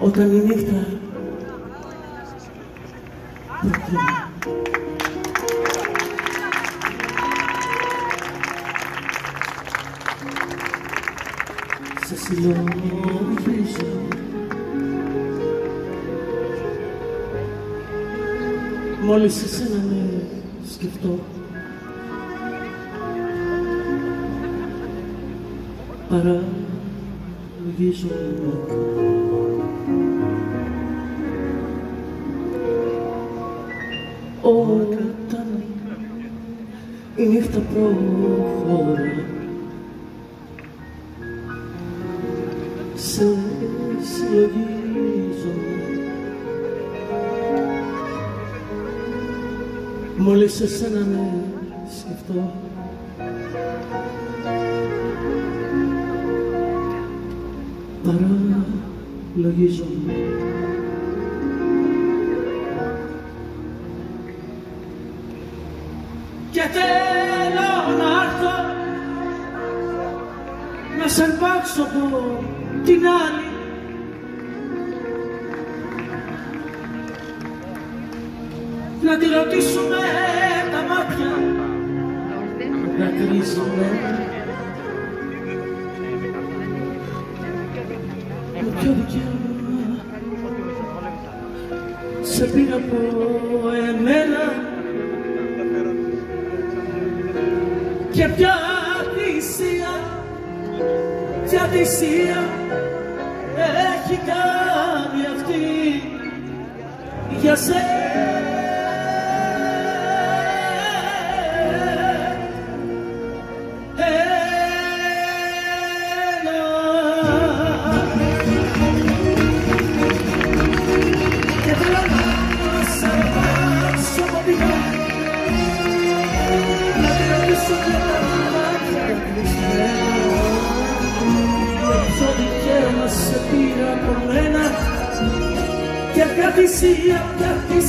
όταν η νύχτα προκρίνει. Σε συλλογίζω μόλις εσένα με σκεφτώ, παραλογίζομαι. Όταν η νύχτα προχωρά, σε συλλογίζομαι μόλις εσένα με σκεφτώ, παραλογίζομαι. Και θέλω να έρθω να σ' αρπάξω από την άλλη, να τη ρωτήσουμε τα μάτια, να κρίσουμε με ποιο δικαίωμα σε πήρα από εμένα και ποια θυσία έχει κάνει αυτή για σένα. Και θέλω να σ' αρπάξω μοντικά, να τη ρωτήσω με τα μάτια κλεισμένα, ποιο δικαίωμα σε πήρα από μένα και ποια θυσία